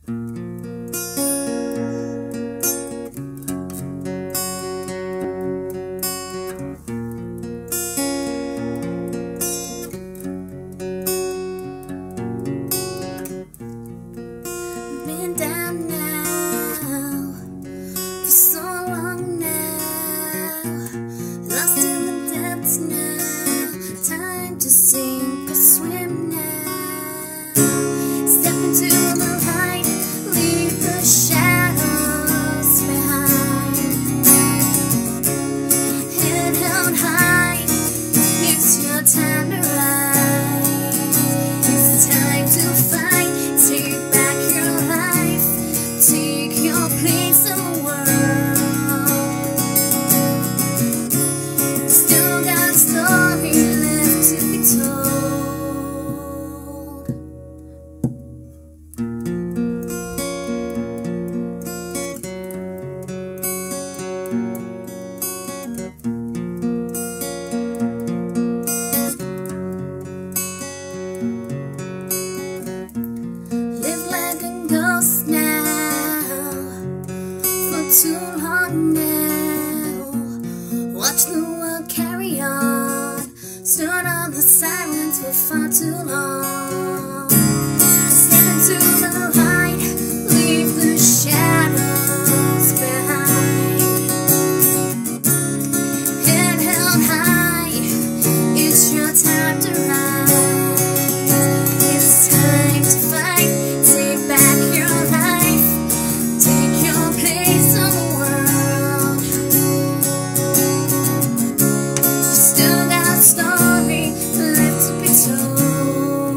Been down now for so long now, lost in the depths now, time to sink or swim now. Step into the light, leave the shadows behind. Head held high, it's your time to rise. It's time to fight, take back your life, take your place in the world. Still got a story left to be told. Live like a ghost now, for too long now. Watch the world carry on, stood on the silence for far too long. Step into the light, leave the shadows behind. Head held high, it's your time to rise. It's time to fight, take back your life, take your place in the world. You still got a story left to be told.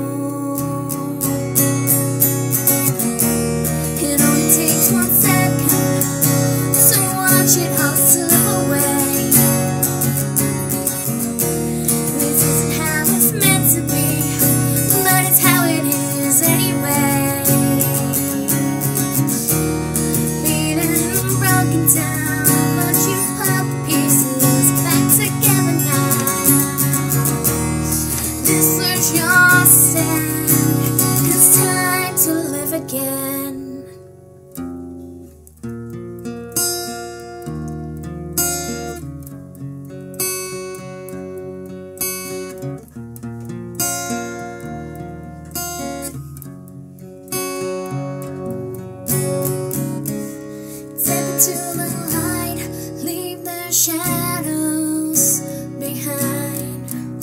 It only takes 1 second to watch it all slip away. This isn't how it's meant to be, but it's how it is anyway. Beaten and broken down, but you put the pieces back together now. This is your stand, it's time to live again. Step into the light, leave the shadows behind.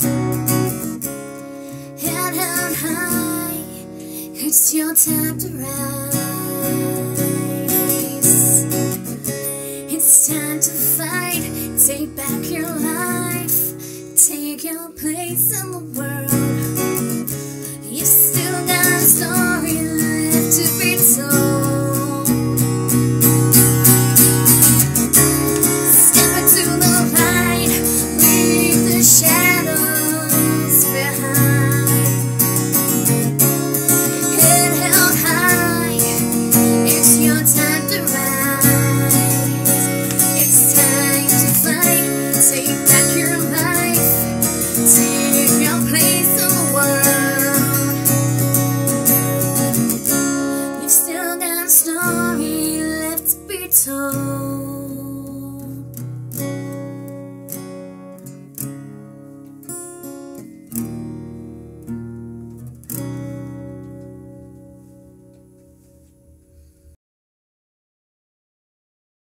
Head held high, it's your time to rise. It's time to fight, take back your life, take your place in the world. You still got a story left to be told. Step into the light, leave the shadows behind. Head held high, it's your time to rise. It's time to fight, take back your life, take your place in the world. You still got a story left to be told.